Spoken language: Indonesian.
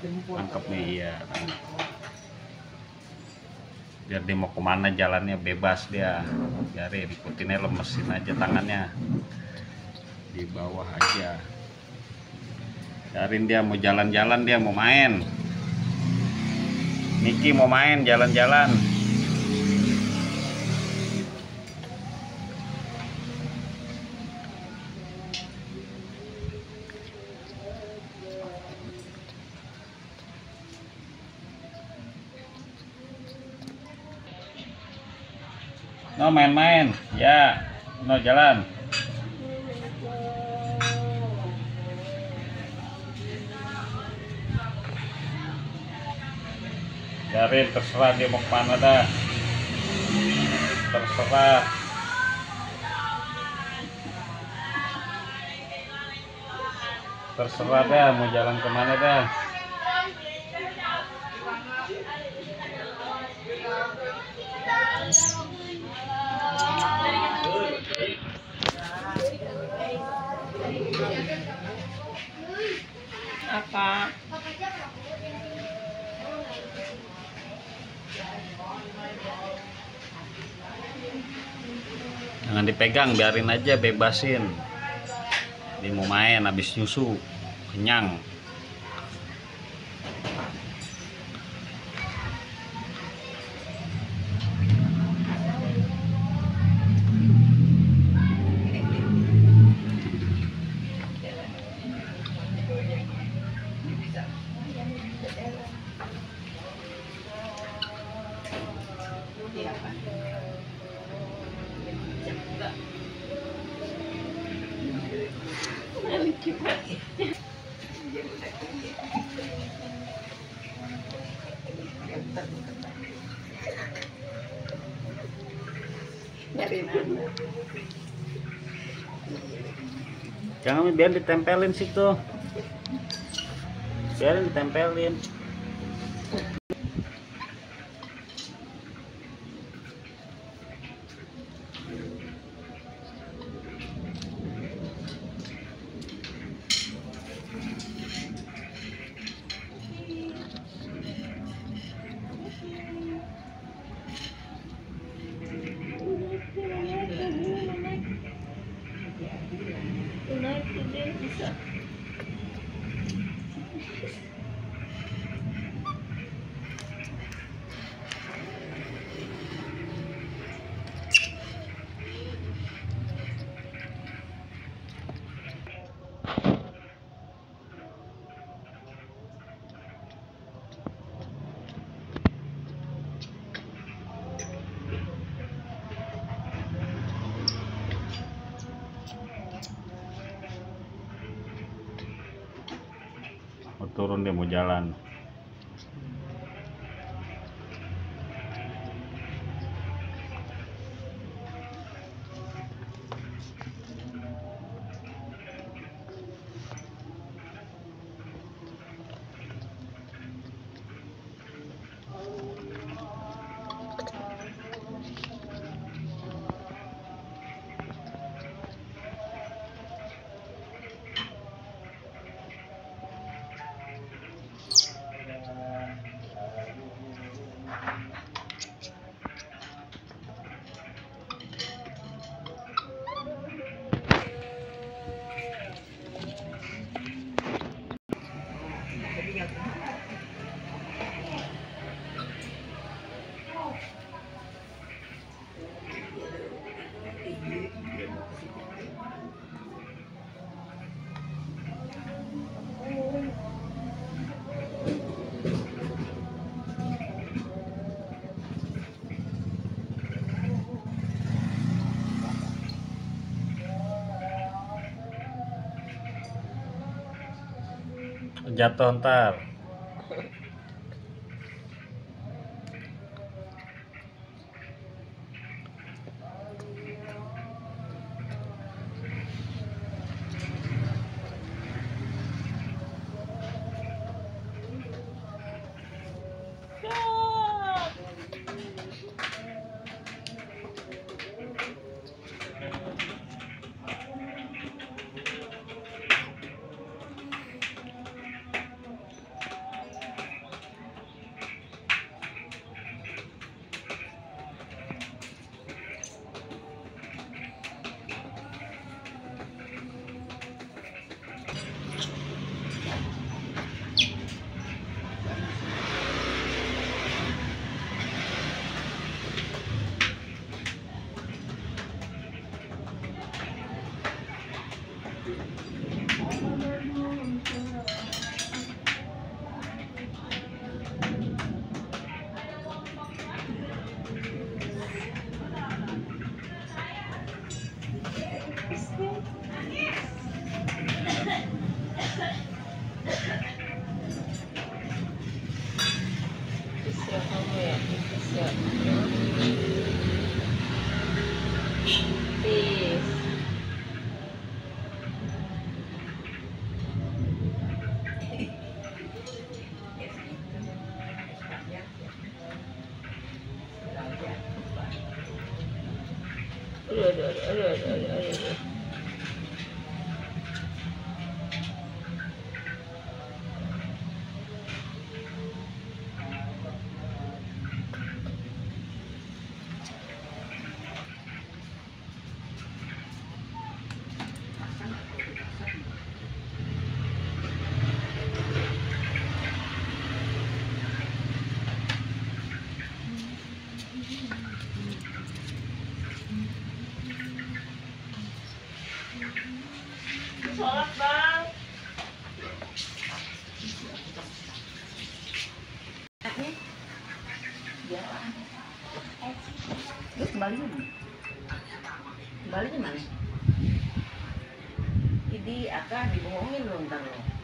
Tangkap nih, iya. Biar dia mau kemana jalannya bebas dia. Biarin, ikutinnya, lemesin aja tangannya. Di bawah aja. Biarin dia mau jalan-jalan, dia mau main. Niki mau main jalan-jalan. No main-main, ya, no jalan. Biarin, terserah dia mau kemana dah. Terserah. Terserah dah mau jalan kemana dah. Apa? Jangan dipegang, biarin aja, bebasin. Dia mau main habis nyusu, kenyang. Jangan, biar ditempelin situ. Biarin ditempelin. Bisa. Mau turun, dia mau jalan. Jatuh ntar. Aduh. Sholat bang. Terus kembali mana? Jadi akan dibohongin loh ntar lo.